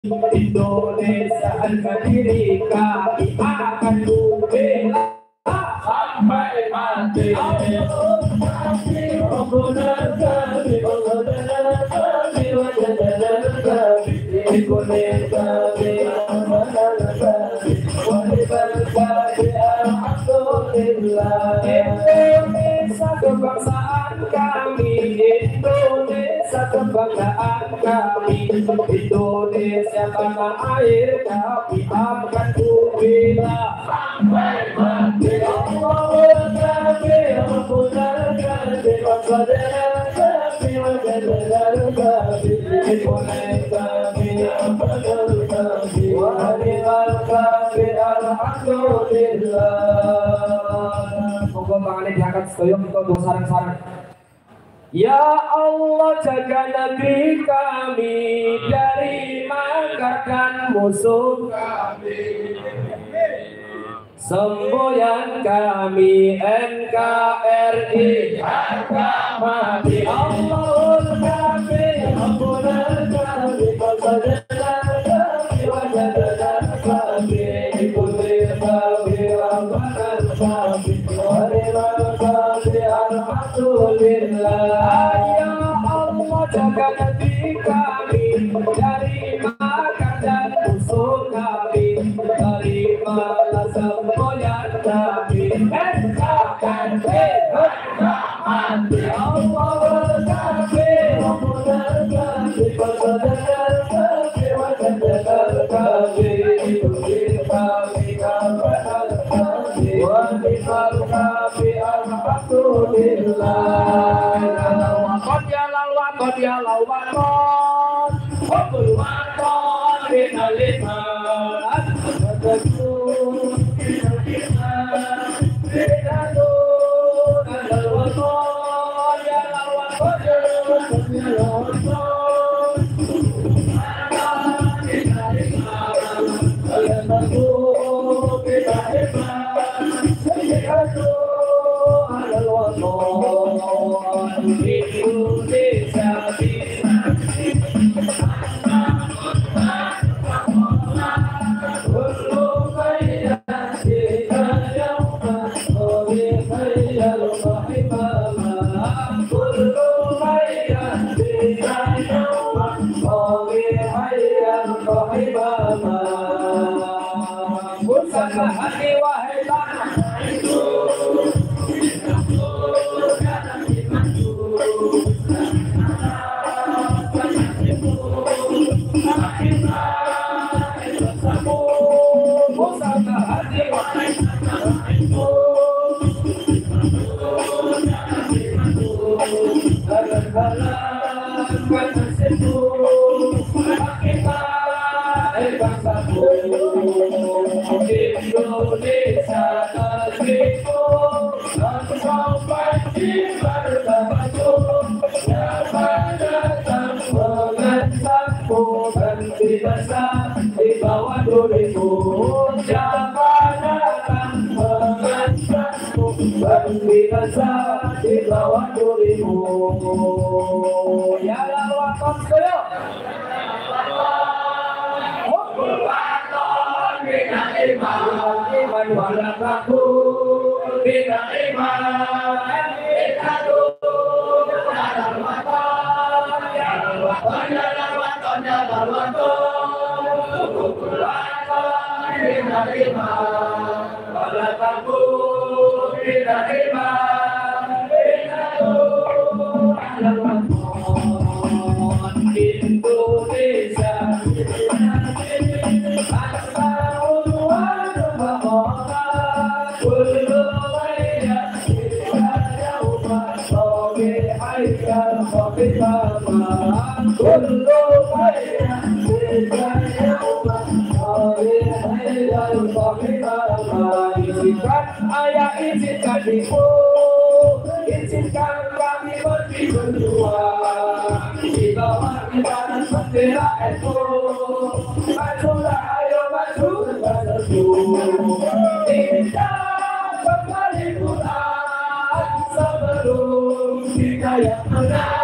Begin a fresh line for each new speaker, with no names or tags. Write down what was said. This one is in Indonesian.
Indonesia Merdeka akan ku bela sampai mati. Indonesia kebangsaan kami, Indonesia kebanggaan kami, Indonesia tanah air kami akan ku bela sampai mati. Moga tangannya diangkat sedaya kita untuk sarang-sarang. Ya Allah, jaga negeri kami dari makar dan musuh kami. Semboyan kami NKRI harga mati. Allahul Kafi, Allahul Kafi, alhamdulillah. Ya Allah, jaga negeri kami dari makar dan musuh kami. Terimalah semboyan kami NKRI harga mati. Allahul Kafi, Allahul Kafi, izinkan kami berdua di bawah kibaran bendera NU. Majulah, ayo maju bersatu, kita kembali pulang sebelum kita yang menang.